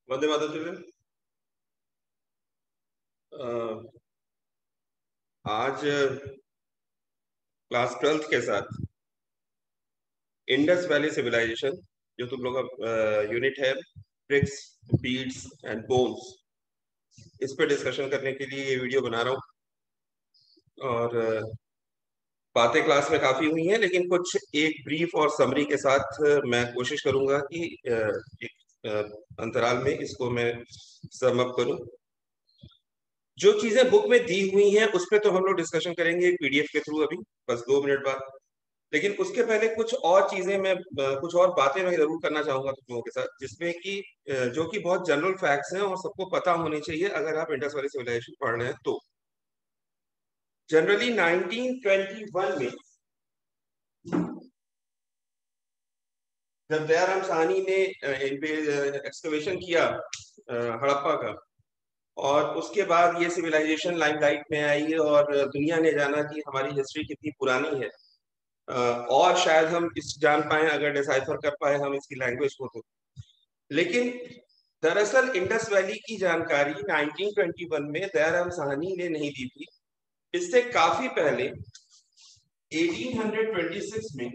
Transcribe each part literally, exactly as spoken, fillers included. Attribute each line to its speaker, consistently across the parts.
Speaker 1: वंदे मातरम चिल्ड्रन। आज class twelfth के साथ इंडस वैली सिविलाइजेशन, जो तुम लोग का यूनिट है, ब्रिक्स, बीड्स एंड बोन्स, इस पर डिस्कशन करने के लिए ये वीडियो बना रहा हूँ। और uh, बातें क्लास में काफी हुई हैं, लेकिन कुछ एक ब्रीफ और समरी के साथ मैं कोशिश करूंगा कि uh, एक uh, अंतराल में इसको मैं सम अप करूं। जो चीजें बुक में दी हुई हैं उस पर तो हम लोग डिस्कशन करेंगे पीडीएफ के थ्रू अभी, बस दो मिनट बाद। लेकिन उसके पहले कुछ और चीजें मैं अ, कुछ और बातें मैं जरूर करना चाहूंगा तुम लोगों के साथ, जिसमें कि अ, जो कि बहुत जनरल फैक्ट्स हैं और सबको पता होने चाहिए अगर आप इंडस वैली सिविलाइजेशन पढ़ रहे हैं तो। जनरली नाइनटीन ट्वेंटी वन में जब दयाराम साहनी ने एक्सकवेशन किया अ, हड़प्पा का, और उसके बाद ये सिविलाइजेशन लाइमलाइट में आई और दुनिया ने जाना कि हमारी हिस्ट्री कितनी पुरानी है। अ, और शायद हम इस जान पाए, अगर डिसाइफर कर पाए हम इसकी लैंग्वेज को तो। लेकिन दरअसल इंडस वैली की जानकारी नाइनटीन ट्वेंटी वन में दयाराम साहनी ने नहीं दी थी। इससे काफी पहले एटीन ट्वेंटी सिक्स में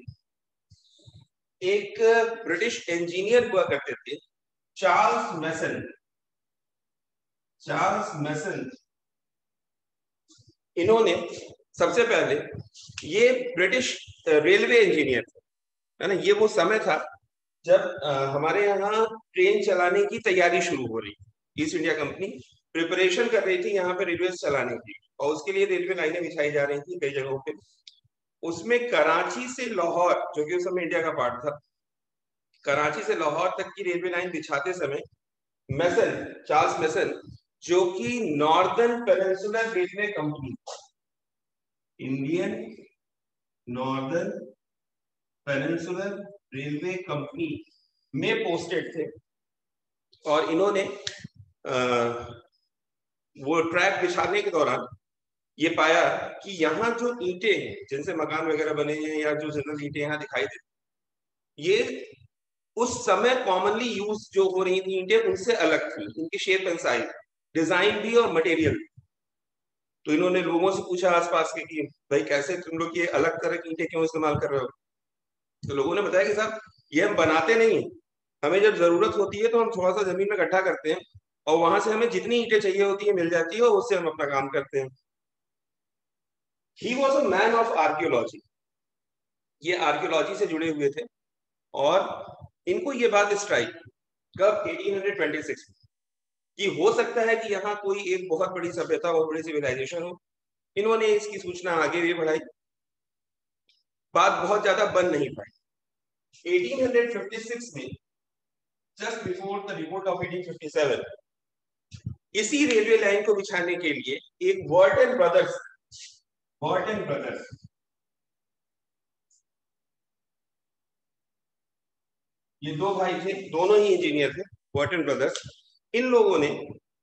Speaker 1: एक ब्रिटिश इंजीनियर हुआ करते थे, चार्ल्स मैसन। चार्ल्स मैसन, इन्होंने सबसे पहले, ये ब्रिटिश रेलवे इंजीनियर थे, है ना। ये वो समय था जब अ, हमारे यहाँ ट्रेन चलाने की तैयारी शुरू हो रही थी। ईस्ट इंडिया कंपनी प्रिपरेशन कर रही थी यहाँ पे रेलवे चलाने की, और उसके लिए रेलवे लाइनें बिछाई जा रही थी कई जगहों पे। उसमें कराची से लाहौर, जो कि उस समय इंडिया का पार्ट था, कराची से लाहौर तक की रेलवे लाइन बिछाते समय मैसन, चार्ल्स मैसन, जो कि northern peninsular railway company, Indian northern peninsular railway company में पोस्टेड थे। और इन्होंने आ, वो ट्रैक बिछाने के दौरान ये पाया कि यहाँ जो ईंटें हैं जिनसे मकान वगैरह बने हैं, या जो जनरल ईंटें यहाँ दिखाई देती, ये उस समय कॉमनली यूज जो हो रही थी ईंटें उनसे अलग थी, इनकी शेप एंड साइज, डिजाइन भी और मटेरियल। तो इन्होंने लोगों से पूछा आसपास के कि भाई कैसे तुम लोग ये अलग तरह की ईंटें क्यों इस्तेमाल कर रहे हो। तो लोगों ने बताया कि साहब, ये हम बनाते नहीं, हमें जब जरूरत होती है तो हम थोड़ा सा जमीन में गड्ढा करते हैं, और वहां से हमें जितनी ईंटें चाहिए होती है मिल जाती है, और उससे हम अपना काम करते हैं। He was a man of archaeology, ये आर्कियोलॉजी से जुड़े हुए थे। और इनको ये बात स्ट्राइक कब, एटीन ट्वेंटी सिक्स में, कि हो सकता है कि यहाँ कोई एक बहुत बड़ी सभ्यता, बहुत बड़ी सिविलाइजेशन हो। इन्होंने इसकी सूचना आगे भी बढ़ाई, बात बहुत ज्यादा बन नहीं पाई। एटीन फिफ्टी सिक्स में, just before the report of eighteen fifty seven, इसी रेलवे लाइन को बिछाने के लिए एक वर्टन ब्रदर्स, वर्टन ब्रदर्स, ये दो भाई थे, दोनों ही इंजीनियर थे, वर्टन ब्रदर्स। इन लोगों ने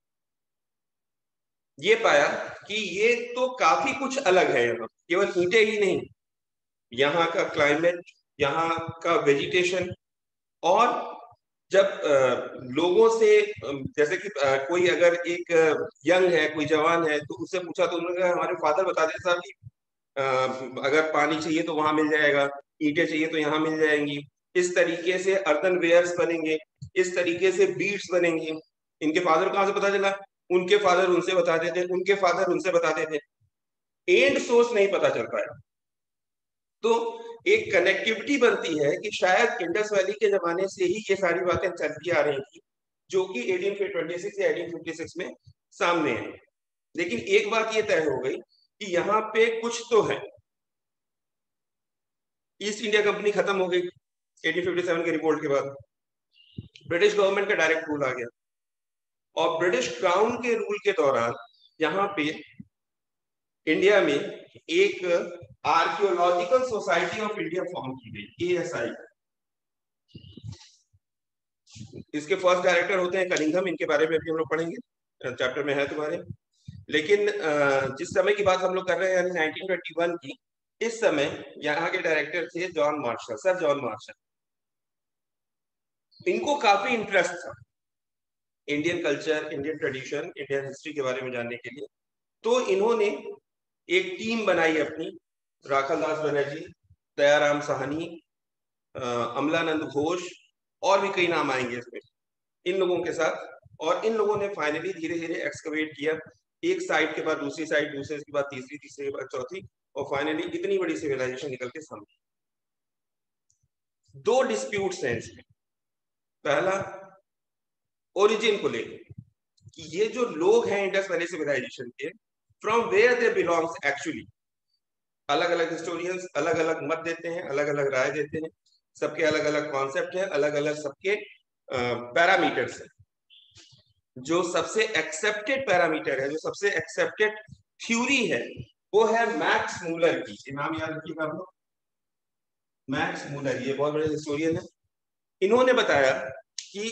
Speaker 1: ये पाया कि ये तो काफी कुछ अलग है, यहाँ केवल ईंटें ही नहीं, यहाँ का क्लाइमेट, यहाँ का वेजिटेशन। और जब आ, लोगों से, जैसे कि आ, कोई अगर एक यंग है, कोई जवान है, तो उससे पूछा तो उन्होंने कहा हमारे फादर बता देते साहब कि आ, अगर पानी चाहिए तो वहां मिल जाएगा, ईंटें चाहिए तो यहाँ मिल जाएंगी, इस तरीके से अर्दन वेयर्स बनेंगे, इस तरीके से बीड्स बनेंगी। इनके फादर कहाँ से पता चला, उनके फादर उनसे बताते थे, उनके फादर उनसे बताते थे, एंड सोर्स नहीं पता चल पाया। तो एक कनेक्टिविटी बनती है कि शायद इंडस वैली के जमाने से ही ये सारी बातें चलती आ रही थी, जो कि एटीन ट्वेंटी सिक्स या एटीन फिफ्टी सिक्स में सामने है। लेकिन एक बात ये तय हो गई कि यहाँ पे कुछ तो है। ईस्ट इंडिया कंपनी खत्म हो गई एटीन फिफ्टी सेवन के रिपोर्ट के बाद, ब्रिटिश गवर्नमेंट का डायरेक्ट रूल आ गया, और ब्रिटिश क्राउन के रूल के दौरान यहाँ पे इंडिया में एक archaeological society of India form की गई, ए एस आई। इसके फर्स्ट डायरेक्टर होते हैं कनिंघम, इनके बारे में भी हम लोग पढ़ेंगे, चैप्टर में है तुम्हारे। लेकिन जिस समय की बात हम लोग कर रहे हैं, यानी नाइनटीन ट्वेंटी वन की, इस समय यहाँ के डायरेक्टर थे John Marshall, sir John Marshall. इनको काफी इंटरेस्ट था Indian culture, Indian tradition, Indian history के बारे में जानने के लिए। तो इन्होंने एक टीम बनाई अपनी, राखालदास बनर्जी, दयाराम साहनी, अमलानंद घोष, और भी कई नाम आएंगे इसमें, इन लोगों के साथ। और इन लोगों ने फाइनली धीरे धीरे एक्सकवेट किया, एक साइड के बाद दूसरी साइड, दूसरे के बाद तीसरी, तीसरे के बाद चौथी, और फाइनली इतनी बड़ी सिविलाइजेशन निकल के सामने। दो डिस्प्यूट्स हैं इसमें। पहला, ओरिजिन को लेकर कि ये जो लोग हैं इंडस वैली सिविलाइजेशन के, from where they belongs actually. अलग अलग हिस्टोरियंस अलग अलग मत देते हैं, अलग अलग राय देते हैं, सबके अलग अलग कॉन्सेप्ट है, अलग अलग सबके पैरामीटर्स हैं। जो सबसे एक्सेप्टेड पैरामीटर है, जो सबसे एक्सेप्टेड थ्योरी है, वो है मैक्स मूलर की। ये नाम याद रखिएगा आप लोग, मैक्स मूलर, ये बहुत बड़े हिस्टोरियन है। इन्होंने बताया कि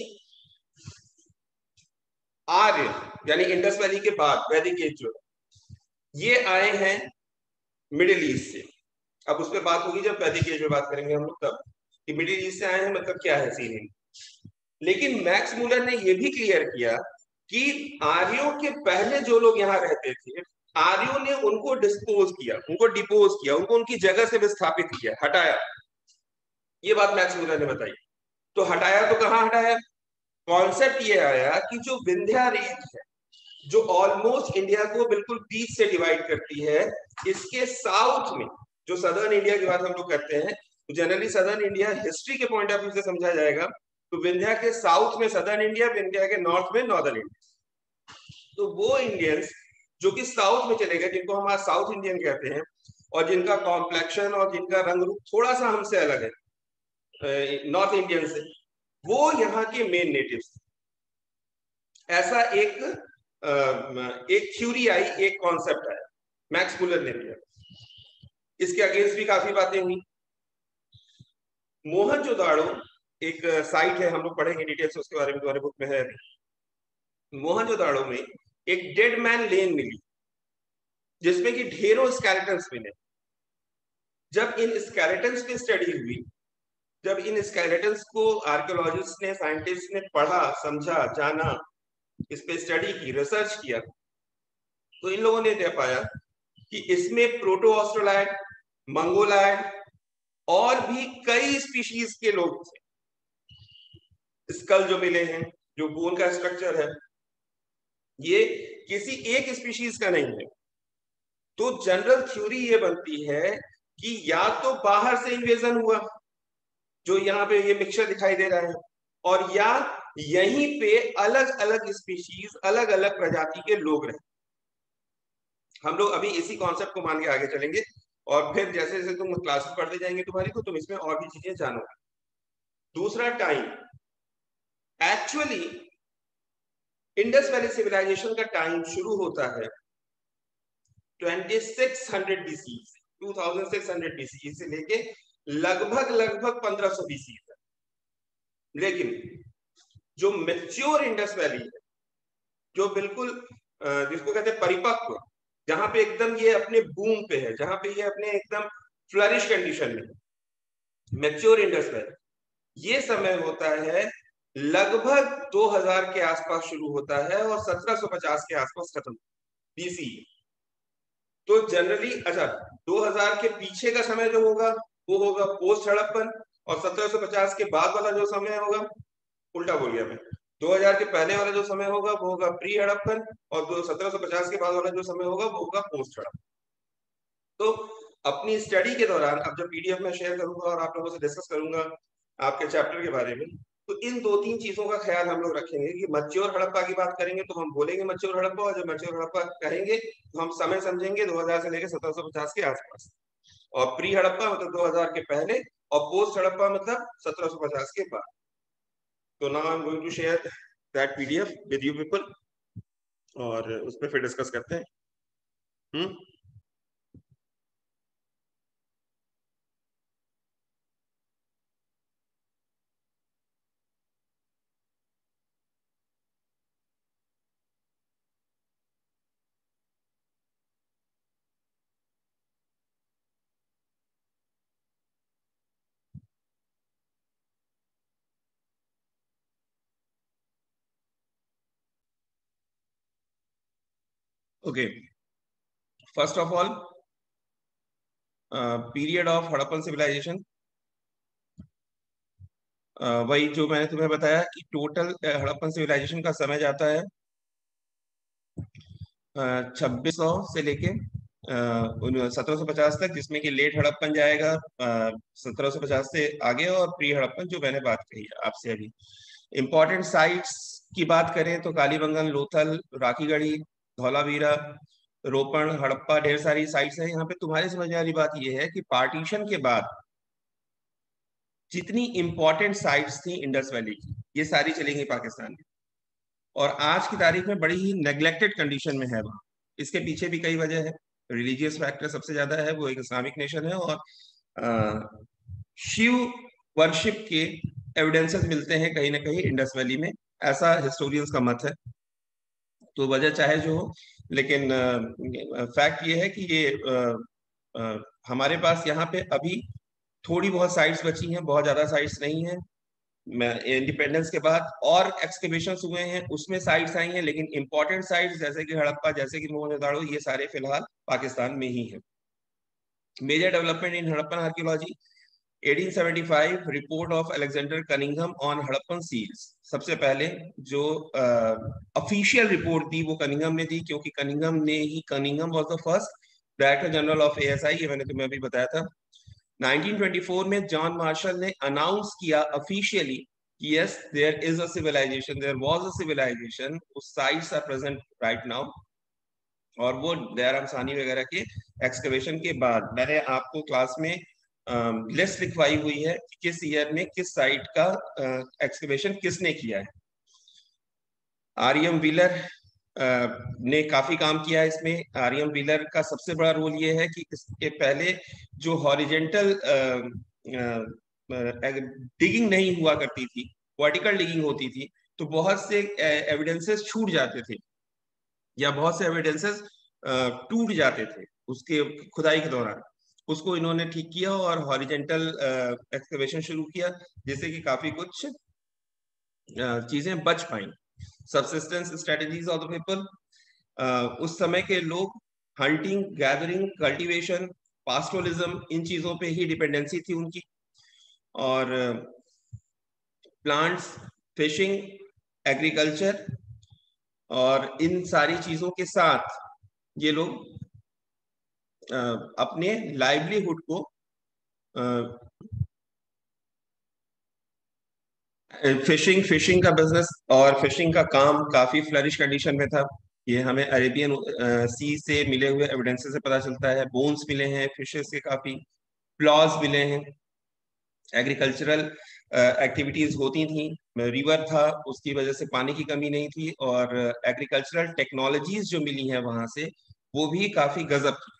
Speaker 1: आर्य यानी इंडस वैली के बाद वैदिक एज जो ये आए हैं मिडिल ईस्ट से। अब उस पर बात होगी जब वैदिक एज में बात करेंगे हम लोग, तब कि मिडिल ईस्ट से आए हैं मतलब क्या है सीन। लेकिन मैक्स मूलर ने यह भी क्लियर किया कि आर्यों के पहले जो लोग यहाँ रहते थे, आर्यों ने उनको डिस्पोज किया, उनको डिपोज किया, उनको उनकी जगह से विस्थापित किया, हटाया। ये बात मैक्स मूलर ने बताई। तो हटाया तो कहां हटाया? कॉन्सेप्ट ये आया कि जो विंध्या रेंज है, जो ऑलमोस्ट इंडिया को बिल्कुल बीच से डिवाइड करती है, इसके साउथ में, जो सदर्न इंडिया की बात हम लोग करते हैं, तो जनरली सदर्न इंडिया हिस्ट्री के पॉइंट ऑफ व्यू से समझा जाएगा, तो विंध्या के साउथ में सदर्न इंडिया, विंध्या के नॉर्थ में नॉर्दर्न इंडिया। तो वो इंडियंस जो कि साउथ में चले गए, जिनको हम आज साउथ इंडियन कहते हैं, और जिनका कॉम्प्लेक्शन और जिनका रंग रूप थोड़ा सा हमसे अलग है नॉर्थ इंडियन से, वो यहाँ के मेन नेटिव्स। ऐसा एक एक थ्योरी आई, एक कॉन्सेप्ट आया, मैक्स मूलर ने दिया। इसके अगेंस्ट भी काफी बातें हुई। मोहनजोदाड़ो एक साइट है, हम लोग पढ़ेंगे डिटेल से उसके बारे में, तुम्हारे बुक में है अभी। मोहनजोदाड़ो में एक डेड मैन लेन मिली, जिसमें कि ढेरों स्केलेटन्स मिले। जब इन स्केलेटन्स पे स्टडी हुई, जब इन स्केलेटन्स को आर्कियोलॉजिस्ट ने, साइंटिस्ट ने पढ़ा, समझा, जाना, इस पे स्टडी की, रिसर्च किया, तो इन लोगों ने देख पाया कि इसमें प्रोटो ऑस्ट्रोलाइड, मंगोलाइड और भी कई स्पीशीज के लोग थे। स्कल जो मिले हैं, जो बोन का स्ट्रक्चर है, ये किसी एक स्पीशीज का नहीं है। तो जनरल थ्योरी ये बनती है कि या तो बाहर से इन्वेजन हुआ, जो यहाँ पे ये मिक्सचर दिखाई दे रहा है, और या यहीं पे अलग अलग स्पीशीज, अलग अलग प्रजाति के लोग रहे। हम लोग अभी इसी कॉन्सेप्ट को मान के आगे चलेंगे, और फिर जैसे जैसे तुम क्लासेस पढ़ते जाएंगे तुम्हारी, तो तुम इसमें और भी चीजें जानोगे। दूसरा, time. Actually Indus valley civilization का टाइम शुरू होता है छब्बीस सौ बीसी, छब्बीस सौ बीसी से लेके लगभग लगभग पंद्रह सौ बीसी तक। लेकिन जो मैच्योर इंडस वैली है, जो बिल्कुल जिसको कहते हैं परिपक्व, जहां पे एकदम ये अपने बूम पे है, जहां पे ये अपने एकदम फ्लरिश कंडीशन में, मैच्योर इंडस वैली, ये समय होता है लगभग दो हज़ार के आसपास शुरू होता है और सत्रह सौ पचास के आसपास खत्म, बीसी। तो जनरली अच्छा, दो हज़ार के पीछे का समय जो होगा वो होगा पोस्ट हड़प्पन, और सत्रह सौ पचास के बाद वाला जो समय होगा, उल्टा बोल गया मैं, दो हज़ार के पहले वाला जो समय होगा वो होगा प्री हड़प्पन, और सत्रह सौ पचास के बाद वाला जो समय होगा वो होगा पोस्ट हड़प्पन। तो अपनी स्टडी के दौरान, अब जब पीडीएफ में शेयर करूंगा और आप लोगों से डिस्कस करूंगा आपके चैप्टर के बारे में, तो इन दो तीन चीजों का ख्याल हम लोग रखेंगे कि मैच्योर हड़प्पा की बात करेंगे तो हम बोलेंगे मैच्योर हड़प्पा, और जब मैच्योर हड़प्पा कहेंगे तो हम समय समझेंगे दो हज़ार से लेकर सत्रह सौ पचास के आसपास, और प्री हड़प्पा मतलब दो हज़ार के पहले, और पोस्ट हड़प्पा मतलब सत्रह सौ पचास के बाद। तो now I am going to share that PDF with you people, और उस पर फिर डिस्कस करते हैं। Hmm okay, first of all period of Harappan civilization, वही जो मैंने तुम्हें बताया कि टोटल हड़प्पन सिविलाइजेशन का समय जाता है छब्बीस सौ से लेके सत्रह सौ पचास तक, जिसमें कि लेट हड़प्पन जाएगा सत्रह सौ पचास से आगे, और प्री हड़प्पन जो मैंने बात कही आपसे अभी। इंपॉर्टेंट साइट्स की बात करें तो कालीबंगन, लोथल, राखीगढ़ी, धौलावीरा, रोपण, हड़प्पा, ढेर सारी साइट्स हैं। यहाँ पे तुम्हारे समझने वाली बात यह है कि पार्टीशन के बाद जितनी इंपॉर्टेंट साइट्स थी इंडस वैली की, ये सारी चलेंगी पाकिस्तान में, और आज की तारीख में बड़ी ही नेग्लेक्टेड कंडीशन में है वहाँ। इसके पीछे भी कई वजह है, रिलीजियस फैक्टर सबसे ज्यादा है, वो एक इस्लामिक नेशन है, और आ, शिव वर्शिप के एविडेंसेस मिलते हैं कहीं ना कहीं इंडस वैली में, ऐसा हिस्टोरियंस का मत है। तो वजह चाहे जो हो, लेकिन फैक्ट ये है कि ये आ, आ, हमारे पास यहाँ पे अभी थोड़ी बहुत साइट्स बची हैं, बहुत ज्यादा साइट्स नहीं है। इंडिपेंडेंस के बाद और एक्सकवेशन हुए हैं, उसमें साइट्स आई हैं, लेकिन इंपॉर्टेंट साइट्स जैसे कि हड़प्पा, जैसे कि मोहनजोदड़ो, ये सारे फिलहाल पाकिस्तान में ही हैं। Major development in Harappan archaeology, अठारह सौ पचहत्तर report of Alexander Cunningham on Harappan seals. सबसे पहले जो ऑफिशियल रिपोर्ट दी वो कनिंघम ने दी, क्योंकि कनिंघम ने ही Cunningham was the first director general of ASI, ये मैंने तुम्हें अभी बताया था। नाइनटीन ट्वेंटी फोर में जॉन मार्शल ने अनाउंस किया ऑफिशियली कि yes there is a civilization, there was a civilization, उस sites are present right now. और वो दयाराम साहनी वगैरह के एक्सकवेशन के बाद मैंने आपको क्लास में लिस्ट लिखवाई हुई है कि किस ईयर में किस साइट का एक्सकवेशन किसने किया है। आर एम व्हीलर ने काफी काम किया है इसमें। आर एम व्हीलर का सबसे बड़ा रोल ये है कि इसके पहले जो हॉरिजेंटल डिगिंग नहीं हुआ करती थी, वर्टिकल डिगिंग होती थी, तो बहुत से एविडेंसेस छूट जाते थे, या बहुत से एविडेंसेस टूट जाते थे उसके खुदाई के दौरान। उसको इन्होंने ठीक किया और हॉरिजेंटल एक्सकवेशन शुरू किया, जिससे कि काफी कुछ चीजें बच पाई। Subsistence strategies of the people, उस समय के लोग हंटिंग, गैदरिंग, कल्टीवेशन, पास्टोलिज्म, इन चीजों पे ही डिपेंडेंसी थी उनकी। और प्लांट्स, फिशिंग, एग्रीकल्चर, और इन सारी चीजों के साथ ये लोग अपने लाइवलीहुड को, फिशिंग फिशिंग का बिजनेस और फिशिंग का काम काफी फ्लरिश कंडीशन में था। ये हमें अरेबियन सी से मिले हुए एविडेंसेस से पता चलता है। बोन्स मिले हैं फिशेस के, काफी प्लॉज मिले हैं। एग्रीकल्चरल एक्टिविटीज होती थी, रिवर था, उसकी वजह से पानी की कमी नहीं थी, और एग्रीकल्चरल टेक्नोलॉजीज जो मिली हैं वहां से वो भी काफी गजब की।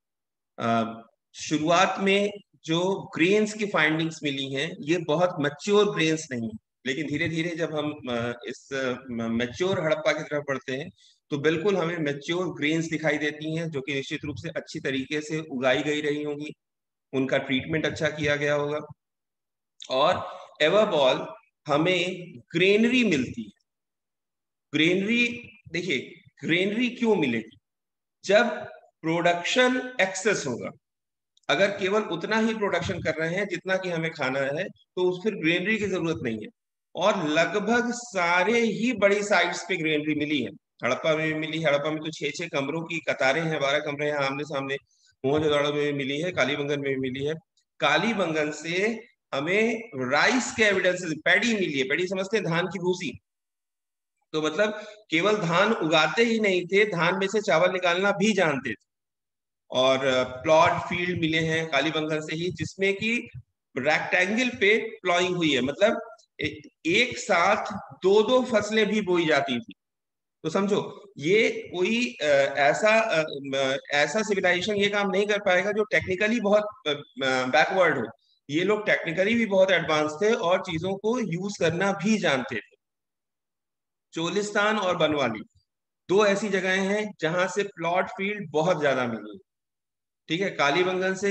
Speaker 1: शुरुआत में जो ग्रेन्स की फाइंडिंग्स मिली हैं ये बहुत मैच्योर ग्रेन्स नहीं, लेकिन धीरे धीरे जब हम इस मैच्योर हड़प्पा की तरफ बढ़ते हैं तो बिल्कुल हमें मैच्योर ग्रेन्स दिखाई देती हैं, जो कि निश्चित रूप से अच्छी तरीके से उगाई गई रही होंगी, उनका ट्रीटमेंट अच्छा किया गया होगा। और एवरबॉल हमें ग्रेनरी मिलती है। ग्रेनरी, देखिए ग्रेनरी क्यों मिलेगी? जब प्रोडक्शन एक्सेस होगा, अगर केवल उतना ही प्रोडक्शन कर रहे हैं जितना कि हमें खाना है तो उस फिर ग्रेनरी की जरूरत नहीं है। और लगभग सारे ही बड़ी साइट्स पे ग्रेनरी मिली है। हड़प्पा में भी मिली, हड़प्पा में तो छह छह कमरों की कतारें हैं, बारह कमरे हैं आमने सामने। मोहनजोदड़ो में भी मिली है, कालीबंगन में भी मिली है। कालीबंगन से हमें राइस के एविडेंसेस, पैडी मिली है। पैडी समझते हैं, धान की भूसी। तो मतलब केवल धान उगाते ही नहीं थे, धान में से चावल निकालना भी जानते थे। और प्लॉट फील्ड मिले हैं कालीबंगन से ही, जिसमें कि रेक्टेंगल पे प्लॉइंग हुई है, मतलब एक साथ दो दो फसलें भी बोई जाती थी। तो समझो ये कोई ऐसा ऐसा सिविलाइजेशन ये काम नहीं कर पाएगा जो टेक्निकली बहुत बैकवर्ड हो। ये लोग टेक्निकली भी बहुत एडवांस थे और चीजों को यूज करना भी जानते थे। चोलिस्तान और बनवाली दो ऐसी जगहें हैं जहां से प्लॉट फील्ड बहुत ज्यादा मिली। ठीक है, कालीबंगन से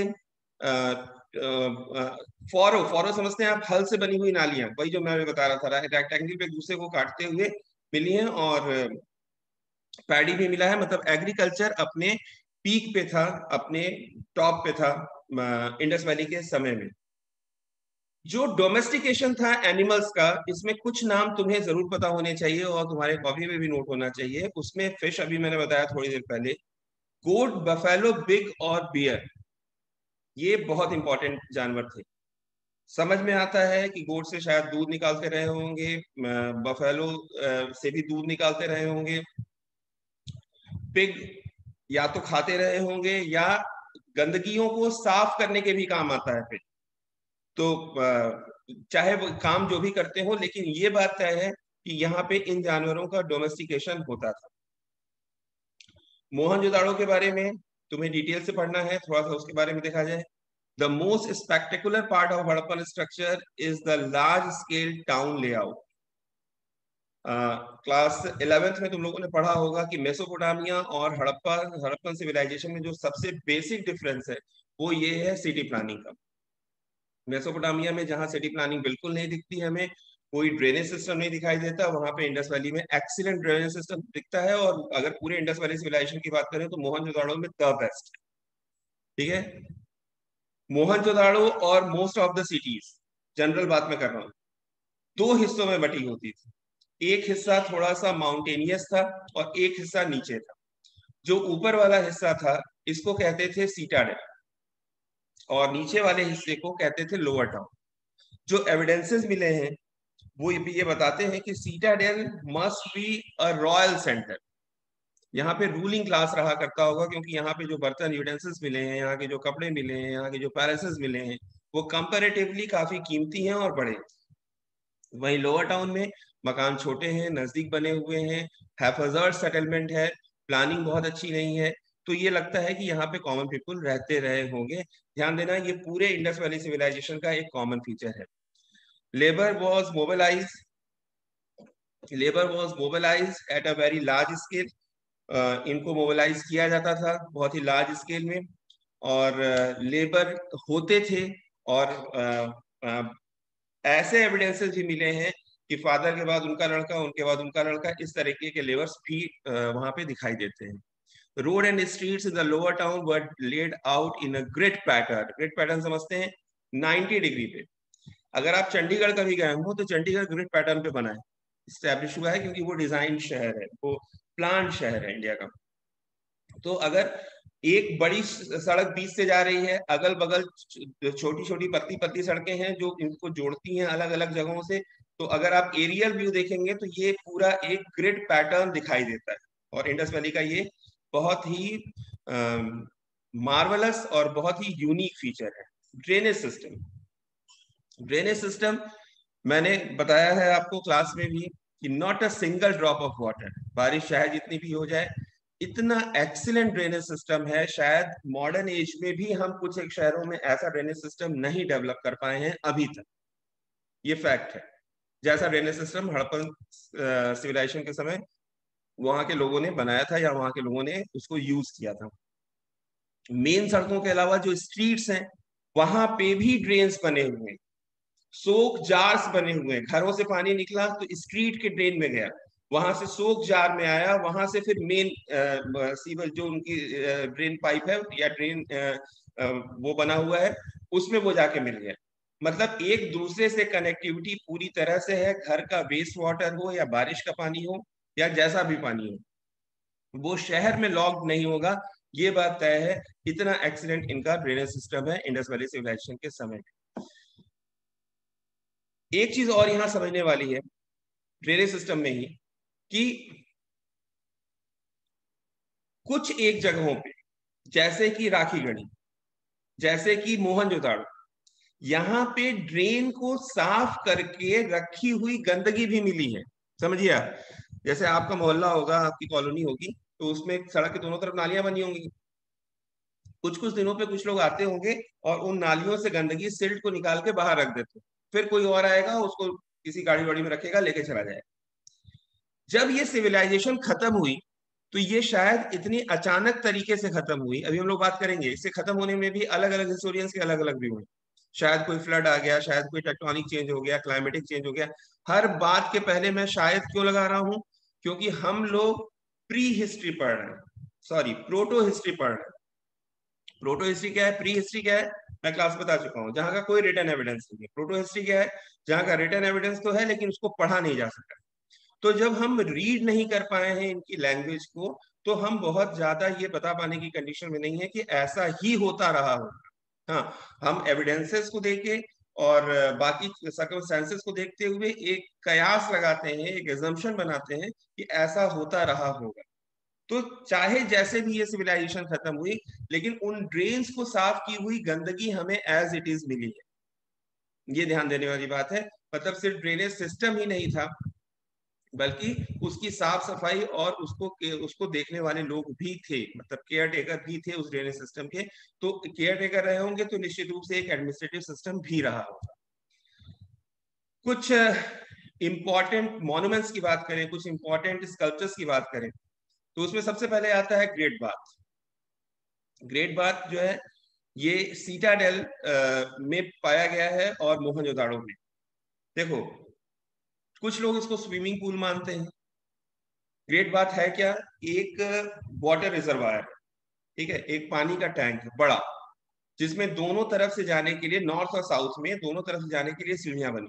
Speaker 1: फॉरो फॉरो समझते हैं आप, हल से बनी हुई नालियां, वही जो मैं अभी बता रहा था, रेक्टेंगल पे एक दूसरे को काटते हुए मिली हैं। और पैडी भी मिला है, मतलब एग्रीकल्चर अपने पीक पे था, अपने टॉप पे था इंडस वैली के समय में। जो डोमेस्टिकेशन था एनिमल्स का, इसमें कुछ नाम तुम्हें जरूर पता होने चाहिए और तुम्हारे कॉपी में भी नोट होना चाहिए। उसमें फिश अभी मैंने बताया थोड़ी देर पहले, गोट, बफेलो, बिग और बियर, ये बहुत इंपॉर्टेंट जानवर थे। समझ में आता है कि गोट से शायद दूध निकालते रहे होंगे, बफेलो से भी दूध निकालते रहे होंगे, पिग या तो खाते रहे होंगे या गंदगियों को साफ करने के भी काम आता है फिर। तो चाहे वो काम जो भी करते हो, लेकिन ये बात तय है कि यहाँ पे इन जानवरों का डोमेस्टिकेशन होता था। मोहनजोदाड़ो के बारे में तुम्हें डिटेल से पढ़ना है, थोड़ा सा उसके बारे में देखा जाए। The most spectacular part of Harappan structure is the large scale town layout. Class eleventh में तुम लोगों ने पढ़ा होगा कि मेसोपोटामिया और हड़प्पा हड़प्पन सिविलाइजेशन में जो सबसे बेसिक डिफरेंस है वो ये है सिटी प्लानिंग का। मेसोपोटामिया में जहां सिटी प्लानिंग बिल्कुल नहीं दिखती है, हमें कोई ड्रेनेज सिस्टम नहीं दिखाई देता, वहां पे इंडस वैली में एक्सीलेंट ड्रेनेज सिस्टम दिखता है। और अगर पूरे इंडस वैली सिविलाइजेशन की बात करें तो मोहनजोदाड़ो में द बेस्ट। ठीक है, मोहनजोदाड़ो और most of the cities, general बात में कर रहा हूँ, दो हिस्सों में बटी होती थी। एक हिस्सा थोड़ा सा माउंटेनियस था और एक हिस्सा नीचे था। जो ऊपर वाला हिस्सा था इसको कहते थे सीटाडेल और नीचे वाले हिस्से को कहते थे लोअर टाउन। जो एविडेंसेस मिले हैं वो ये बताते हैं कि citadel must be a royal centre, यहाँ पे रूलिंग क्लास रहा करता होगा, क्योंकि यहाँ पे जो बर्तन यूटेंसिल्स मिले हैं, यहाँ के जो कपड़े मिले हैं, यहाँ के जो पैलेसेस मिले हैं, वो कंपैरेटिवली काफी कीमती हैं और बड़े। वहीं लोअर टाउन में मकान छोटे हैं, नजदीक बने हुए हैं, हैफर्ड सेटलमेंट है, प्लानिंग बहुत अच्छी नहीं है। तो ये लगता है कि यहाँ पे कॉमन पीपल रहते रहे होंगे। ध्यान देना, ये पूरे इंडस वैली सिविलाइजेशन का एक कॉमन फीचर है। Labour was mobilize labour was mobilize at a very large scale. इनको मोबिलाइज किया जाता था बहुत ही लार्ज स्केल में, और लेबर uh, होते थे। और uh, uh, ऐसे एविडेंसेस भी मिले हैं कि फादर के बाद उनका लड़का, उनके बाद उनका लड़का, इस तरीके के लेबर्स भी वहां पे दिखाई देते हैं। Road and streets in the lower town were laid out in a grid pattern. Grid pattern समझते हैं, नाइंटी डिग्री पे। अगर आप चंडीगढ़ कभी गए हो तो चंडीगढ़ ग्रिड पैटर्न पे बना है, स्टैब्लिश हुआ है, क्योंकि वो डिजाइन शहर है, वो प्लान शहर है इंडिया का। तो अगर एक बड़ी सड़क बीच से जा रही है, अगल बगल छोटी छोटी पतली पतली सड़कें हैं जो इनको जोड़ती हैं अलग अलग जगहों से, तो अगर आप एरियल व्यू देखेंगे तो ये पूरा एक ग्रिड पैटर्न दिखाई देता है। और इंडस वैली का ये बहुत ही मार्वलस और बहुत ही यूनिक फीचर है। ड्रेनेज सिस्टम ड्रेनेज सिस्टम मैंने बताया है आपको क्लास में भी कि not a single drop of water, बारिश चाहे जितनी भी हो जाए, इतना एक्सीलेंट ड्रेनेज सिस्टम है। शायद मॉडर्न एज में भी हम कुछ एक शहरों में ऐसा ड्रेनेज सिस्टम नहीं डेवलप कर पाए हैं अभी तक, ये फैक्ट है। जैसा ड्रेनेज सिस्टम हड़प्पन सिविलाइजेशन के समय वहां के लोगों ने बनाया था या वहां के लोगों ने उसको यूज किया था। मेन सड़कों के अलावा जो स्ट्रीट्स हैं वहां पे भी ड्रेन्स बने हुए हैं, सोक जार्स बने हुए हैं। घरों से पानी निकला तो स्ट्रीट के ड्रेन में गया, वहां से सोक जार में आया, वहां से फिर मेन सीवर जो उनकी ड्रेन पाइप है या ड्रेन वो बना हुआ है उसमें वो जाके मिल गया। मतलब एक दूसरे से कनेक्टिविटी पूरी तरह से है। घर का वेस्ट वाटर हो या बारिश का पानी हो या जैसा भी पानी हो, वो शहर में लॉक्ड नहीं होगा, ये बात तय है। इतना एक्सीलेंट इनका ड्रेनेज सिस्टम है इंडस वैली सिविलाइजेशन के समय। एक चीज और यहां समझने वाली है ड्रेनेज सिस्टम में ही, कि कुछ एक जगहों पे जैसे कि राखीगढ़ी, जैसे कि मोहनजोदाड़ो, यहाँ पे ड्रेन को साफ करके रखी हुई गंदगी भी मिली है। समझिए आप, जैसे आपका मोहल्ला होगा, आपकी कॉलोनी होगी, तो उसमें सड़क के दोनों तरफ नालियां बनी होंगी। कुछ कुछ दिनों पे कुछ लोग आते होंगे और उन नालियों से गंदगी सिल्ट को निकाल के बाहर रख देते, फिर कोई और आएगा उसको किसी गाड़ी वाड़ी में रखेगा, लेके चला जाएगा। जब ये सिविलाइजेशन खत्म हुई तो ये शायद इतनी अचानक तरीके से खत्म हुई, अभी हम लोग बात करेंगे इससे खत्म होने में भी अलग अलग हिस्टोरियंस के अलग अलग व्यू हैं। शायद कोई फ्लड आ गया, शायद कोई टेक्टोनिक चेंज हो गया, क्लाइमेटिक चेंज हो गया। हर बात के पहले मैं शायद क्यों लगा रहा हूं, क्योंकि हम लोग प्री हिस्ट्री पढ़ रहे हैं, सॉरी प्रोटो हिस्ट्री पढ़ रहे हैं। प्रोटो हिस्ट्री क्या है, प्री हिस्ट्री क्या है, मैं क्लास बता चुका हूँ, जहां का कोई रिटर्न एविडेंस नहीं है। प्रोटो हिस्ट्री क्या है, जहां का रिटर्न एविडेंस तो है लेकिन उसको पढ़ा नहीं जा सकता। तो जब हम रीड नहीं कर पाए हैं इनकी लैंग्वेज को, तो हम बहुत ज्यादा ये बता पाने की कंडीशन में नहीं है कि ऐसा ही होता रहा होगा। हाँ, हम एविडेंसेस को देखे और बाकी सर्कमस्टेंसेस को देखते हुए एक कयास लगाते हैं, एक एजम्पशन बनाते हैं कि ऐसा होता रहा होगा। तो चाहे जैसे भी ये सिविलाइजेशन खत्म हुई, लेकिन उन ड्रेन्स को साफ की हुई गंदगी हमें एज इट इज मिली है। ये ध्यान देने वाली बात है। मतलब सिर्फ ड्रेनेज सिस्टम ही नहीं था, बल्कि उसकी साफ सफाई और उसको उसको देखने वाले लोग भी थे, मतलब केयर टेकर भी थे उस ड्रेनेज सिस्टम के। तो केयर टेकर रहे होंगे तो निश्चित रूप से एक एडमिनिस्ट्रेटिव सिस्टम भी रहा होगा। कुछ इंपॉर्टेंट मॉन्यूमेंट्स की बात करें, कुछ इंपॉर्टेंट स्कल्पचर्स की बात करें, तो उसमें सबसे पहले आता है ग्रेट बाथ। ग्रेट बाथ जो है ये सीटाडेल में पाया गया है और मोहनजोदाड़ो में। देखो, कुछ लोग इसको स्विमिंग पूल मानते हैं। ग्रेट बाथ है क्या, एक वाटर रिजर्वायर, ठीक है, एक पानी का टैंक है बड़ा, जिसमें दोनों तरफ से जाने के लिए, नॉर्थ और साउथ में दोनों तरफ से जाने के लिए सीढ़ियां बनी।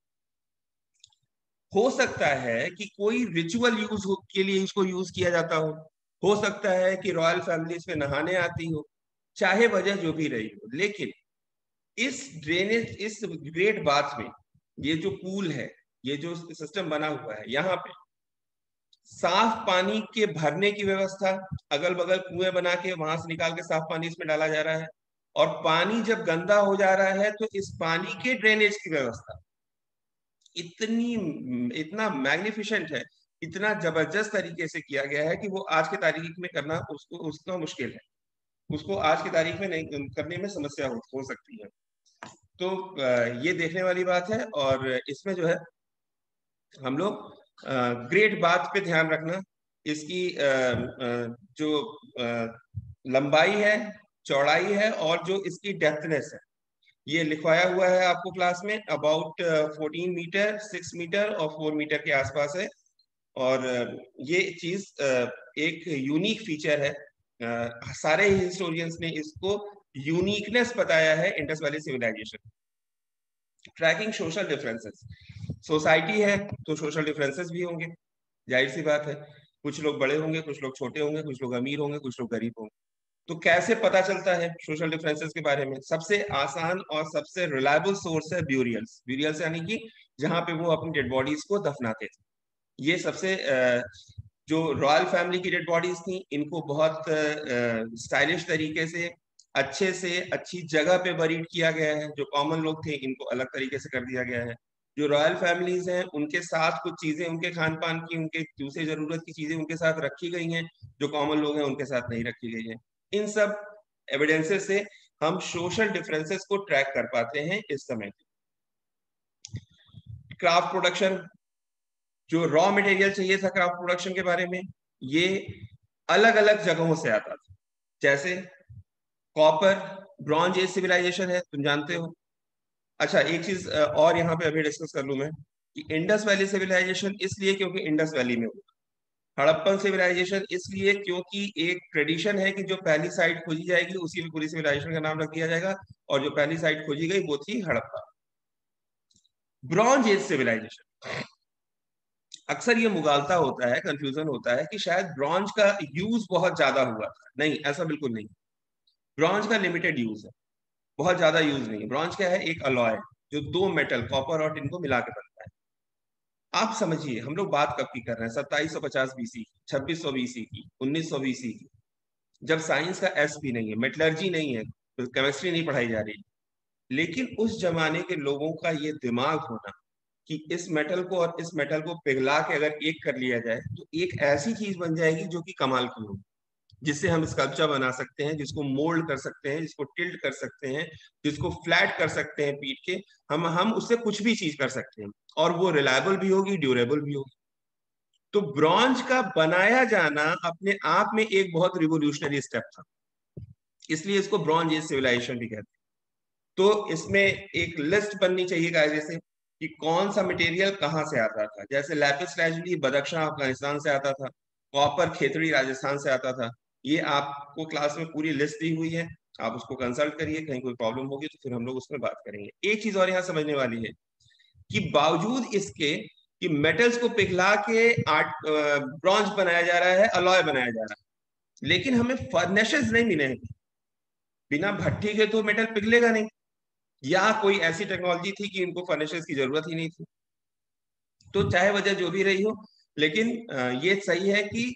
Speaker 1: हो सकता है कि कोई रिचुअल यूज के लिए इसको यूज किया जाता हो हो सकता है कि रॉयल फैमिली इसमें नहाने आती हो, चाहे वजह जो भी रही हो, लेकिन इस ड्रेनेज, इस ग्रेट बाथ में ये जो पूल है, ये जो सिस्टम बना हुआ है, यहाँ पे साफ पानी के भरने की व्यवस्था, अगल बगल कुएं बना के वहां से निकाल के साफ पानी इसमें डाला जा रहा है। और पानी जब गंदा हो जा रहा है तो इस पानी के ड्रेनेज की व्यवस्था इतनी इतना मैग्निफिसेंट है, इतना जबरदस्त तरीके से किया गया है कि वो आज की तारीख में करना उसको उसका मुश्किल है, उसको आज की तारीख में नहीं करने में समस्या हो, हो सकती है। तो ये देखने वाली बात है। और इसमें जो है हम लोग ग्रेट बात पे ध्यान रखना, इसकी जो लंबाई है, चौड़ाई है और जो इसकी डेप्थनेस है, ये लिखवाया हुआ है आपको क्लास में, about fourteen metre, six metre और फोर मीटर के आसपास है। और ये चीज एक यूनिक फीचर है, सारे हिस्टोरियंस ने इसको यूनिकनेस बताया है Indus valley civilization. Tracking social differences, society है तो सोशल डिफरेंसेस भी होंगे, जाहिर सी बात है। कुछ लोग बड़े होंगे, कुछ लोग छोटे होंगे, कुछ लोग अमीर होंगे, कुछ लोग गरीब होंगे। तो कैसे पता चलता है सोशल डिफरेंसेस के बारे में? सबसे आसान और सबसे रिलायबल सोर्स है ब्यूरियल्स। ब्यूरियल्स यानी कि जहां पे वो अपनी डेड बॉडीज को दफनाते थे। ये सबसे जो रॉयल फैमिली की डेड बॉडीज थी, इनको बहुत स्टाइलिश तरीके से, अच्छे से अच्छी जगह पे बरीड किया गया है। जो कॉमन लोग थे इनको अलग तरीके से कर दिया गया है। जो रॉयल फैमिलीज हैं उनके साथ कुछ चीजें, उनके खान पान की, उनके दूसरी जरूरत की चीजें उनके साथ रखी गई हैं, जो कॉमन लोग हैं उनके साथ नहीं रखी गई हैं। इन सब एविडेंसेस से हम सोशल डिफरेंसेस को ट्रैक कर पाते हैं इस समय। क्राफ्ट प्रोडक्शन, जो रॉ मटेरियल चाहिए था क्राफ्ट प्रोडक्शन के बारे में, ये अलग अलग जगहों से आता था। जैसे कॉपर, ब्रॉन्ज एज सिविलाइजेशन है, तुम जानते हो। अच्छा, एक चीज और यहाँ पे अभी डिस्कस कर लूं मैं, कि इंडस वैली सिविलाइजेशन इसलिए क्योंकि इंडस वैली में हुआ। हड़प्पन सिविलाइजेशन इसलिए क्योंकि एक ट्रेडिशन है कि जो पहली साइट खोजी जाएगी उसी में पूरी सिविलाइजेशन का नाम रख दिया जाएगा, और जो पहली साइट खोजी गई वो थी हड़प्पा। ब्रॉन्ज एज सिविलाइजेशन, अक्सर ये मुगालता होता है, कंफ्यूजन होता है कि शायद ब्रॉन्ज का यूज बहुत ज्यादा हुआ था। नहीं, ऐसा बिल्कुल नहीं। ब्रॉन्ज का लिमिटेड यूज है, बहुत ज्यादा यूज नहीं है। ब्रॉन्ज क्या है, एक अलॉय जो दो मेटल कॉपर और टिन को मिला के बनता है। आप समझिए हम लोग बात कब की कर रहे हैं, सत्ताईस सौ पचास बीसी की, छब्बीस सौ बीसी की, उन्नीस सौ बीसी की, जब साइंस का एस भी नहीं है, मेटलर्जी नहीं है, तो केमिस्ट्री नहीं पढ़ाई जा रही। लेकिन उस जमाने के लोगों का ये दिमाग होना कि इस मेटल को और इस मेटल को पिघला के अगर एक कर लिया जाए तो एक ऐसी चीज बन जाएगी जो कि कमाल की होगी, जिससे हम स्कल्पचर बना सकते हैं, जिसको मोल्ड कर सकते हैं, जिसको टिल्ट कर सकते हैं, जिसको फ्लैट कर सकते हैं पीट के। हम हम उससे कुछ भी चीज कर सकते हैं और वो रिलायबल भी होगी, ड्यूरेबल भी होगी। तो ब्रॉन्ज का बनाया जाना अपने आप में एक बहुत रिवोल्यूशनरी स्टेप था, इसलिए इसको ब्रॉन्ज एज सिविलाइजेशन भी कहते हैं। तो इसमें एक लिस्ट बननी चाहिए कायदे से कि कौन सा मटेरियल कहाँ से आता था। जैसे लैपिस लैजुली बदख्शां अफगानिस्तान से आता था, कॉपर खेतड़ी राजस्थान से आता था। ये आपको क्लास में पूरी लिस्ट दी हुई है, आप उसको कंसल्ट करिए, कहीं कोई प्रॉब्लम होगी तो फिर हम लोग उसमें बात करेंगे। एक चीज और यहाँ समझने वाली है कि बावजूद इसके कि मेटल्स को पिघला के आर्ट ब्रॉन्ज बनाया जा रहा है, अलॉय बनाया जा रहा है, लेकिन हमें फर्नेसेस नहीं मिले हैं। बिना भट्ठी के तो मेटल पिघलेगा नहीं, या कोई ऐसी टेक्नोलॉजी थी कि इनको फर्नेसेस की जरूरत ही नहीं थी। तो चाहे वजह जो भी रही हो, लेकिन ये सही है कि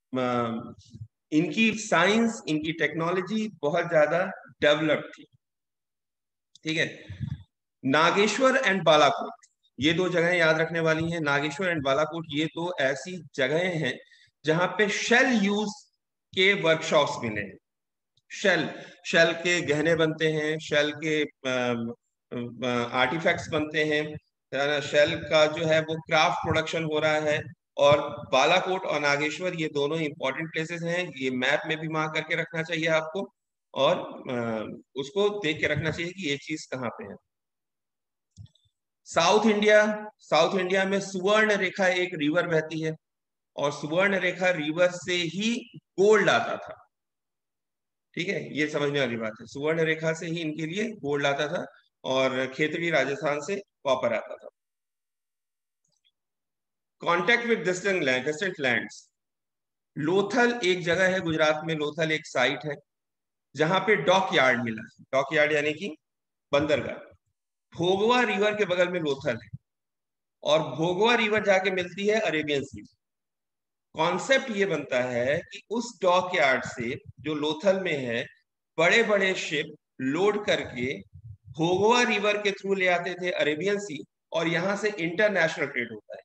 Speaker 1: इनकी साइंस, इनकी टेक्नोलॉजी बहुत ज्यादा डेवलप थी। ठीक है, नागेश्वर एंड बालाकोट, ये दो जगह याद रखने वाली हैं। नागेश्वर एंड बालाकोट ये दो ऐसी जगहें हैं जहां पे शेल यूज के वर्कशॉप्स मिले हैं। शेल शेल के गहने बनते हैं, शेल के आर्टिफैक्ट्स बनते हैं, शेल का जो है वो क्राफ्ट प्रोडक्शन हो रहा है। और बालाकोट और नागेश्वर ये दोनों इंपॉर्टेंट प्लेसेस हैं, ये मैप में भी मार्क करके रखना चाहिए आपको, और उसको देख के रखना चाहिए कि ये चीज कहाँ पे है। साउथ इंडिया, साउथ इंडिया में सुवर्ण रेखा एक रिवर बहती है, और सुवर्ण रेखा रिवर से ही गोल्ड आता था। ठीक है, ये समझने वाली बात है, सुवर्ण रेखा से ही इनके लिए गोल्ड आता था, और खेतड़ी राजस्थान से कॉपर आता था। Contact with distant land, distant lands, Lothal एक जगह है गुजरात में, लोथल एक साइट है जहां पे डॉक यार्ड मिला है। डॉक यार्ड यानी कि बंदरगाह। भोगवा रिवर के बगल में लोथल है, और भोगवा रिवर जाके मिलती है अरेबियन सी। कॉन्सेप्ट ये बनता है कि उस डॉक यार्ड से जो लोथल में है, बड़े बड़े शिप लोड करके भोगवा रिवर के थ्रू ले आते थे अरेबियन सी, और यहां से इंटरनेशनल ट्रेड होता है।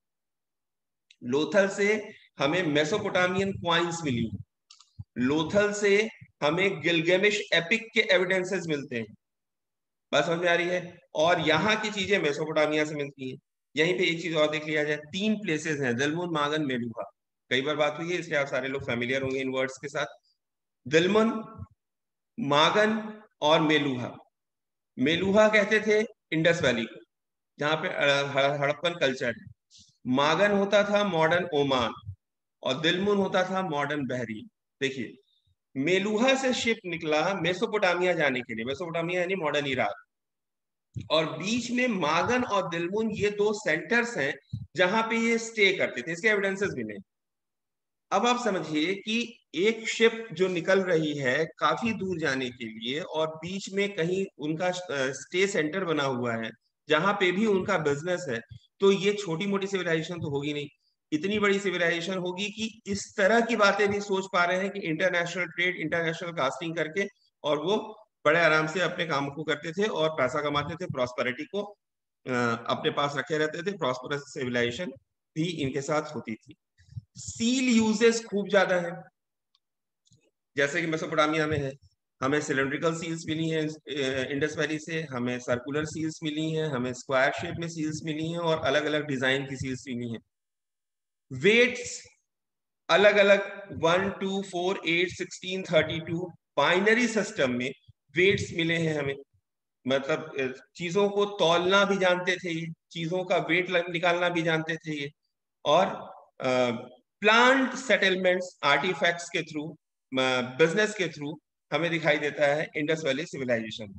Speaker 1: लोथल से हमें मेसोपोटामियन क्वाइंस मिली, लोथल से हमें गिलगेमिश एपिक के एविडेंसेस मिलते हैं। बात समझ में आ रही है? और यहाँ की चीजें मेसोपोटामिया से मिलती हैं। यहीं पे एक चीज और देख लिया जाए, तीन प्लेसेस हैं, दिलमुन, मागन, मेलुहा। कई बार बात हुई है, इसलिए आप सारे लोग फेमिलियर होंगे इन वर्ड्स के साथ। दिलमुन, मागन और मेलुहा। मेलुहा कहते थे इंडस वैली को, जहाँ पे हड़प्पन कल्चर है। मागन होता था मॉडर्न ओमान, और दिलमुन होता था मॉडर्न बहरीन। देखिए, मेलुहा से शिप निकला मेसोपोटामिया जाने के लिए, मेसोपोटामिया यानी मॉडर्न इराक, और बीच में मागन और दिलमुन ये दो सेंटर्स हैं जहां पे ये स्टे करते थे। इसके एविडेंसेस भी नहीं। अब आप समझिए कि एक शिप जो निकल रही है काफी दूर जाने के लिए, और बीच में कहीं उनका स्टे सेंटर बना हुआ है जहां पे भी उनका बिजनेस है, तो ये छोटी मोटी सिविलाइजेशन तो होगी नहीं, इतनी बड़ी सिविलाइजेशन होगी कि इस तरह की बातें भी सोच पा रहे हैं कि इंटरनेशनल ट्रेड, इंटरनेशनल कास्टिंग करके, और वो बड़े आराम से अपने काम को करते थे और पैसा कमाते थे, प्रॉस्पेरिटी को अपने पास रखे रहते थे। प्रॉस्परस सिविलाइजेशन भी इनके साथ होती थी। सील यूजेस खूब ज्यादा है, जैसे कि मेसोपोटामिया में है, हमें सिलेंड्रिकल सील्स मिली हैं इंडस वैली से, हमें सर्कुलर सील्स मिली हैं, हमें स्क्वायर शेप में सील्स मिली हैं, और अलग अलग डिजाइन की सील्स मिली हैं। वेट्स अलग अलग, one two four eight sixteen thirty two binary system में वेट्स मिले हैं हमें। मतलब चीजों को तौलना भी जानते थे ये, चीजों का वेट निकालना भी जानते थे ये। और प्लांट सेटलमेंट्स आर्टिफैक्ट्स के थ्रू, बिजनेस के थ्रू हमें दिखाई देता है इंडस वैली सिविलाइजेशन।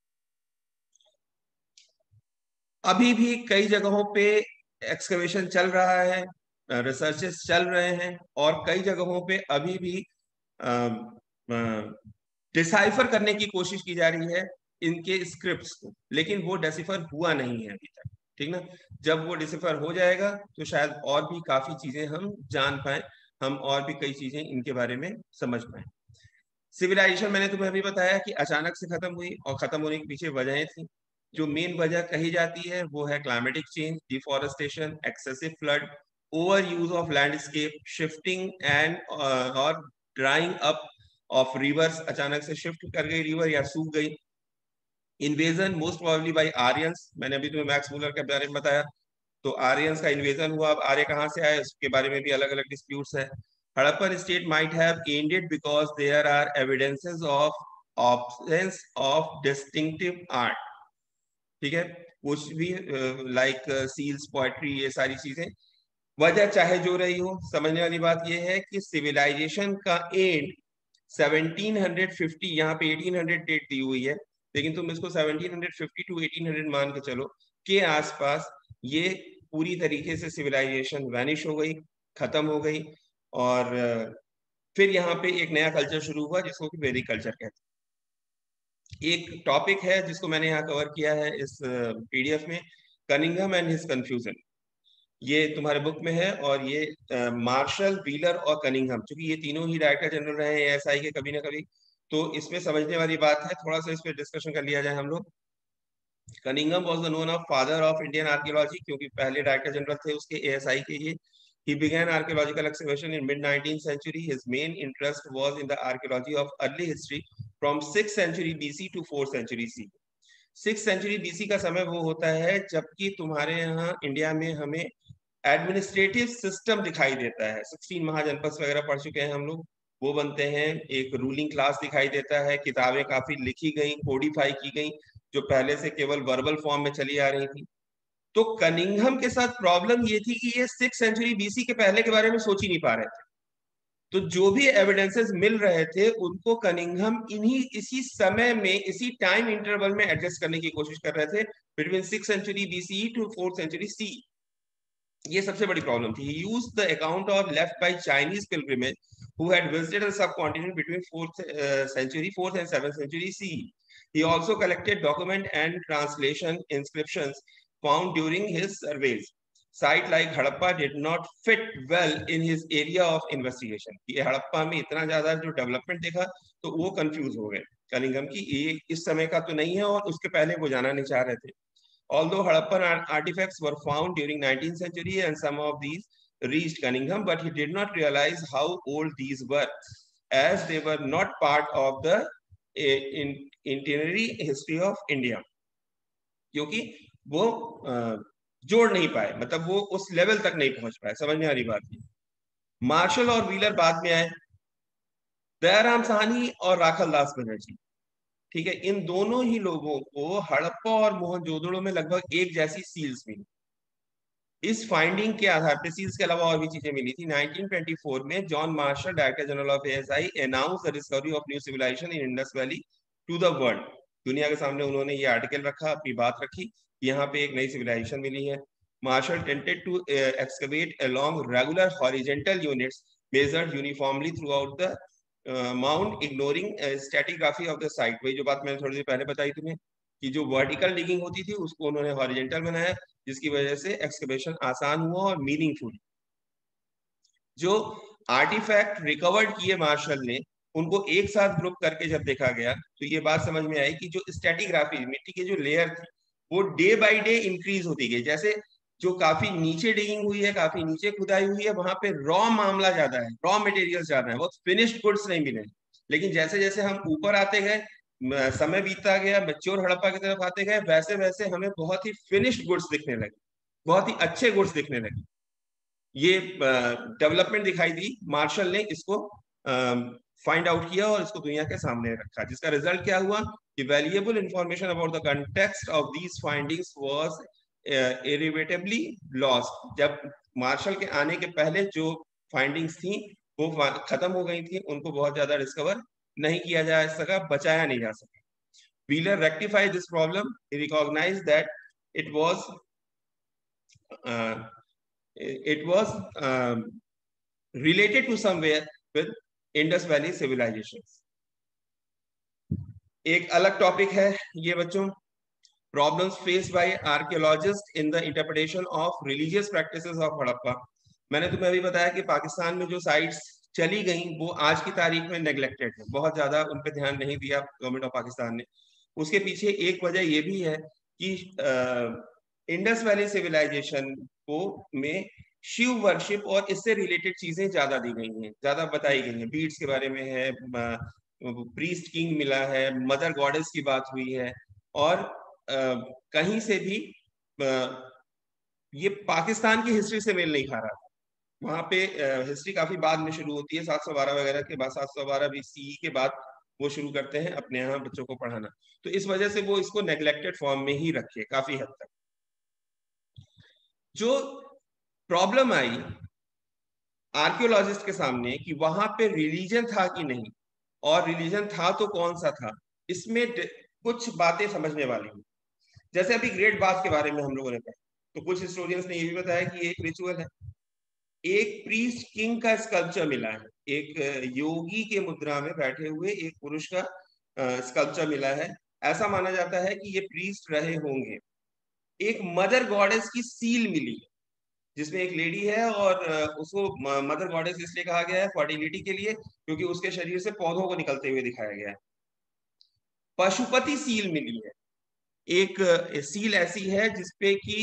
Speaker 1: अभी भी कई जगहों पे एक्सकवेशन चल रहा है, रिसर्चेस चल रहे हैं, और कई जगहों पे अभी भी डिसाइफर करने की कोशिश की जा रही है इनके स्क्रिप्ट्स को, लेकिन वो डिसाइफर हुआ नहीं है अभी तक। ठीक ना? जब वो डिसाइफर हो जाएगा तो शायद और भी काफी चीजें हम जान पाए, हम और भी कई चीजें इनके बारे में समझ पाए। सिविलाइजेशन मैंने तुम्हें अभी बताया कि अचानक से खत्म हुई, और खत्म होने के पीछे वजहें थी। जो मेन वजह कही जाती है वो है climatic change, deforestation, excessive flood, over use of landscape, shifting and और ड्राइंग अप ऑफ रिवर्स। अचानक से शिफ्ट कर गई रिवर या सूख गई। Invasion most probably by Aryans, मैंने अभी तुम्हें मैक्स मूलर के बारे में बताया, तो आर्यंस का इन्वेजन हुआ। अब आर्य कहाँ से आए उसके बारे में भी अलग अलग डिस्प्यूट्स है। Harappan state might have ended because there are evidences of absence of distinctive art। ठीक है, कुछ भी लाइक सील्स, पोएट्री, ये सारी चीजें वजह चाहे जो रही हो, समझने वाली बात यह है कि सिविलाइजेशन का एंड सेवनटीन फिफ्टी, यहाँ पे एटीन हंड्रेड डेट दी हुई है, लेकिन तुम इसको seventeen fifty two eighteen hundred मान के चलो, के आसपास ये पूरी तरीके से सिविलाइजेशन वैनिश हो गई, खत्म हो गई। और फिर यहाँ पे एक नया कल्चर शुरू हुआ जिसको कि वैदिक कल्चर कहते हैं। एक टॉपिक है जिसको मैंने यहाँ कवर किया है इस पीडीएफ में, कनिंघम एंड हिज कंफ्यूजन। ये तुम्हारे बुक में है, और ये मार्शल, व्हीलर और कनिंघम, क्योंकि ये तीनों ही डायरेक्टर जनरल रहे हैं एएसआई के कभी ना कभी, तो इसमें समझने वाली बात है, थोड़ा सा इस पर डिस्कशन कर लिया जाए हम लोग। Cunningham was the known of father of Indian archaeology, क्योंकि पहले डायरेक्टर जनरल थे उसके एएसआई के ये। He began archaeological excavation in mid nineteenth century. His main interest was in the archaeology of early history from sixth century B C to fourth century C. Six century BC का समय वो होता है जबकि तुम्हारे यहाँ इंडिया में हमें एडमिनिस्ट्रेटिव सिस्टम दिखाई देता है। सिक्सटीन महाजनपद वगैरह पढ़ चुके हैं हम लोग, वो बनते हैं, एक रूलिंग क्लास दिखाई देता है, किताबें काफी लिखी गई, कोडिफाई की गई, जो पहले से केवल वर्बल फॉर्म में चली आ रही थी। तो कनिंघम के साथ प्रॉब्लम ये थी कि ये सिक्स सेंचुरी बीसी के पहले के बारे में सोच ही नहीं पा रहे थे। तो जो भी एविडेंसेस मिल रहे थे उनको कनिंघम इन्हीं इसी समय में, इसी टाइम इंटरवल में एडजस्ट करने की कोशिश कर रहे थे, between six century BC to fourth century C. ये सबसे बड़ी प्रॉब्लम थी। He used the account of left by Chinese pilgrimage who had visited the subcontinent between fourth uh, century, fourth and seventh century C E. He also collected document and translation inscriptions found during his surveys. Site like Harappa did not fit well in his area of investigation. ये हड़प्पा में इतना ज्यादा जो development देखा तो वो confuse हो गए कनिंघम की, ये इस समय का तो नहीं है, और उसके पहले वो जाना नहीं चाह रहे थे। Although Harappan artifacts were found during nineteenth century and some of these reached Cunningham, but he did not realize how old these were, as they were not part of the uh, in, itinerary history of India. क्योंकि वो uh, जोड़ नहीं पाए, मतलब वो उस level तक नहीं पहुंच पाए। समझने वाली बात है। मार्शल और व्हीलर बाद में आए, दयाराम साहनी और राखल दास बनर्जी, ठीक है, इन दोनों ही लोगों को हड़प्पा और मोहनजोदड़ो में लगभग एक जैसी सील्स मिली। इस फाइंडिंग के आधार पर, सील्स के अलावा और भी चीजें मिली थी, नाइनटीन ट्वेंटी फोर में John Marshall, director general of ASI, announce the discovery of new civilization in Indus valley to the world. दुनिया के सामने उन्होंने ये आर्टिकल रखा, अपनी बात रखी, यहाँ पे एक नई सिविलाइजेशन मिली है। Marshall tended to excavate along regular horizontal units measured uniformly throughout the mount, ignoring stratigraphy of the site. वही जो बात मैंने थोड़ी देर पहले बताई तुम्हें कि जो वर्टिकल डिगिंग होती थी उसको उन्होंने हॉरिजेंटल बनाया, जिसकी वजह से एक्सकवेशन आसान हुआ और मीनिंगफुल। जो आर्टिफैक्ट रिकवर्ड किए मार्शल ने, उनको एक साथ ग्रुप करके जब देखा गया तो ये बात समझ में आई कि जो स्टैटिग्राफी, मिट्टी की जो लेयर थी, वो डे बाय डे इंक्रीज होती गई। जैसे जो काफी नीचे डिगिंग हुई है, काफी नीचे खुदाई हुई है, वहां पे रॉ मामला ज्यादा है, रॉ मटेरियल ज्यादा है, बहुत फिनिश्ड गुड्स नहीं मिले। लेकिन जैसे जैसे हम ऊपर आते गए, समय बीतता गया, मैच्योर हड़प्पा की तरफ आते गए, वैसे वैसे हमें बहुत ही फिनिश्ड गुड्स दिखने लगे, बहुत ही अच्छे गुड्स दिखने लगे। ये डेवलपमेंट दिखाई दी, मार्शल ने इसको फाइंड आउट किया और इसको दुनिया के सामने रखा, जिसका रिजल्ट क्या हुआ कि valuable information about the context of these findings was irretrievably lost. जब मार्शल के आने के पहले जो फाइंडिंग्स थी वो खत्म हो गई थी, उनको बहुत ज्यादा डिस्कवर नहीं किया जा सका, बचाया नहीं जा सका। Wheeler rectified this problem, he recognized that it was it was um, related to somewhere with Indus Valley civilization. एक अलग टॉपिक है ये बच्चों, problems faced by archaeologist in the interpretation of religious practices of Harappa. मैंने तुम्हें अभी बताया कि पाकिस्तान में जो साइट्स चली गई वो आज की तारीख में नेग्लेक्टेड है, बहुत ज्यादा उन पे ध्यान नहीं दिया गवर्नमेंट ऑफ पाकिस्तान ने। उसके पीछे एक वजह ये भी है कि इंडस वैली सिविलाइजेशन को में शिव वर्शिप और इससे रिलेटेड चीजें ज्यादा दी गई हैं, ज्यादा बताई गई हैं। बीड्स के बारे में है, प्रीस्ट किंग मिला है, मदर गॉडेस की बात हुई है, और आ, कहीं से भी आ, ये पाकिस्तान की हिस्ट्री से मेल नहीं खा रहा था। वहां पे हिस्ट्री काफी बाद में शुरू होती है, सात सौ बारह वगैरह के बाद, सात सौ बारह बीसी के बाद वो शुरू करते हैं अपने यहाँ बच्चों को पढ़ाना। तो इस वजह से वो इसको नेग्लेक्टेड फॉर्म में ही रखे काफी हद तक। जो प्रॉब्लम आई आर्कियोलॉजिस्ट के सामने कि वहां पे रिलीजन था कि नहीं, और रिलीजन था तो कौन सा था, इसमें कुछ बातें समझने वाली हैं। जैसे अभी ग्रेट बाथ के बारे में हम लोगों ने पढ़ा, तो कुछ हिस्टोरियंस ने ये भी बताया कि ये एक रिचुअल है। एक प्रीस्ट किंग का स्कल्पचर मिला है, एक योगी के मुद्रा में बैठे हुए एक पुरुष का स्कल्पचर मिला है। ऐसा माना जाता है कि ये प्रीस्ट रहे होंगे। एक मदर गॉडेस की सील मिली है, जिसमें एक लेडी है, और उसको मदर गॉडेस इसलिए कहा गया है फर्टिलिटी के लिए, क्योंकि उसके शरीर से पौधों को निकलते हुए दिखाया गया है। पशुपति सील मिली है, एक सील ऐसी है जिसपे कि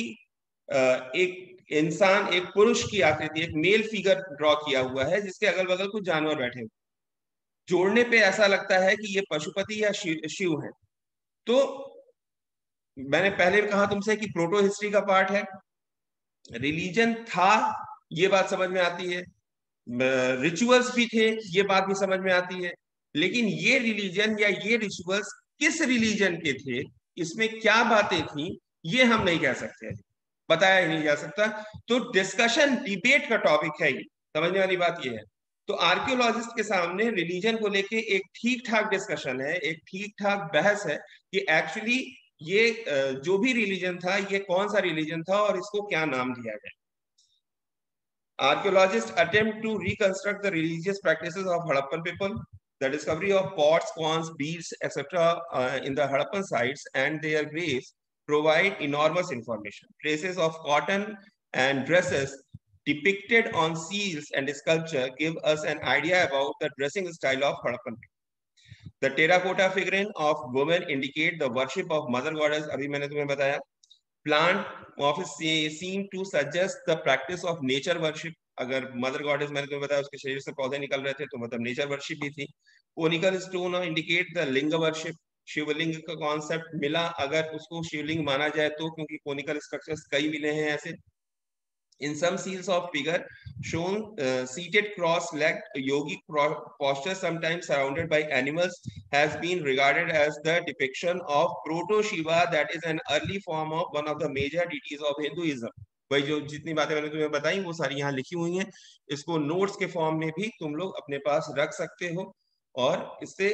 Speaker 1: एक इंसान, एक पुरुष की आकृति, एक मेल फिगर ड्रॉ किया हुआ है, जिसके अगल बगल कुछ जानवर बैठे हुए। जोड़ने पे ऐसा लगता है कि ये पशुपति या शिव है। तो मैंने पहले भी कहा तुमसे कि प्रोटो हिस्ट्री का पार्ट है, रिलीजन था, ये बात समझ में आती है, रिचुअल्स भी थे, ये बात भी समझ में आती है। लेकिन ये रिलीजन या ये रिचुअल्स किस रिलीजन के थे, इसमें क्या बातें थी, ये हम नहीं कह सकते, बताया ही नहीं जा सकता। तो डिस्कशन, डिबेट का टॉपिक है ये, समझने वाली बात ये है। तो आर्कियोलॉजिस्ट के सामने रिलीजन को लेके एक ठीक ठाक डिस्कशन है, एक ठीक ठाक बहस है कि एक्चुअली ये जो भी रिलीजन था, ये कौन सा रिलीजन था और इसको क्या नाम दिया गया। Archaeologists attempt to reconstruct the religious practices of Harappan people. The discovery of pots, coins, beads, et cetera uh, in the Harappan sites and their graves provide enormous information. Traces of cotton and dresses depicted on seals and sculpture give us an idea about the dressing style of Harappan people. The terracotta figurine of women indicate the worship of Mother Goddess. अभी मैंने तुम्हें बताया. Plant office seem to suggest the practice of nature worship. अगर mother goddess मैंने तुम्हें बताया उसके शरीर से पौधे निकल रहे थे, तो मतलब नेचर वर्शिप भी थी. Conical stone indicate the linga worship. शिवलिंग का कॉन्सेप्ट मिला, अगर उसको शिवलिंग माना जाए तो, क्योंकि कोनिकल स्ट्रक्चर्स कई मिले हैं ऐसे. In some seals of figure shown uh, seated cross-legged yogic posture, sometimes surrounded by animals, has been regarded as the depiction of proto-Shiva, that is an early form of one of the major deities of Hinduism. भाई जो जितनी बातें मैंने तुम्हें बताई वो सारी यहाँ लिखी हुई हैं, इसको नोट्स के फॉर्म में भी तुम लोग अपने पास रख सकते हो, और इससे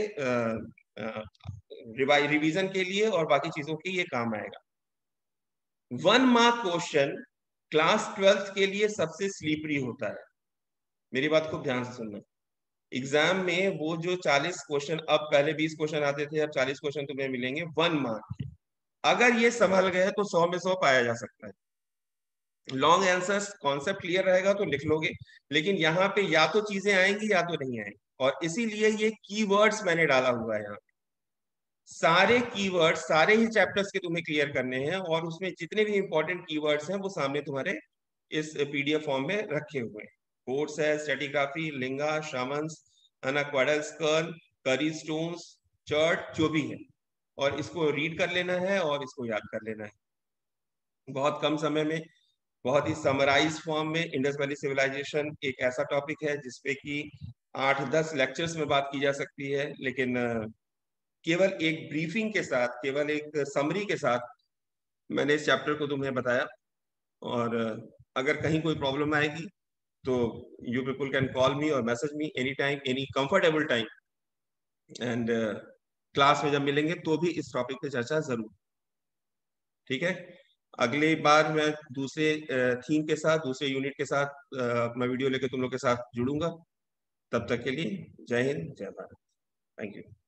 Speaker 1: रिवीजन के लिए और बाकी चीजों के ये काम आएगा. One mark question class twelfth के लिए सबसे स्लीपरी होता है. मेरी बात खूब ध्यान से सुनना. एग्जाम में वो जो चालीस क्वेश्चन, अब पहले बीस क्वेश्चन आते थे, अब चालीस क्वेश्चन तुम्हें मिलेंगे वन मार्क के. अगर ये संभल गए तो सौ में सौ पाया जा सकता है. लॉन्ग आंसर्स कॉन्सेप्ट क्लियर रहेगा तो लिख लोगे, लेकिन यहाँ पे या तो चीजें आएंगी या तो नहीं आएंगी, और इसीलिए ये कीवर्ड्स मैंने डाला हुआ है यहाँ. सारे कीवर्ड्स सारे ही चैप्टर्स के तुम्हें क्लियर करने हैं, और उसमें जितने भी इंपॉर्टेंट कीवर्ड्स हैं वो सामने तुम्हारे इस पीडीएफ फॉर्म में रखे हुए हैं. कोर्स है स्ट्रेटिग्राफी, लिंगा, शामन्स, अनक्वाडल स्कर्ल, करी स्टोन्स, चर्ट, जो भी है, और इसको रीड कर लेना है और इसको याद कर लेना है. बहुत कम समय में, बहुत ही समराइज फॉर्म में. इंडस वैली सिविलाइजेशन एक ऐसा टॉपिक है जिसपे कि आठ दस लेक्चर्स में बात की जा सकती है, लेकिन केवल एक ब्रीफिंग के साथ, केवल एक समरी के साथ मैंने इस चैप्टर को तुम्हें बताया. और अगर कहीं कोई प्रॉब्लम आएगी तो you people can call me और message me any time, any comfortable time. And class में जब मिलेंगे तो भी इस टॉपिक पे चर्चा जरूर. ठीक है, अगली बार मैं दूसरे थीम के साथ, दूसरे यूनिट के साथ अपना वीडियो लेकर तुम लोग के साथ जुड़ूंगा. तब तक के लिए जय हिंद, जय भारत. Thank you.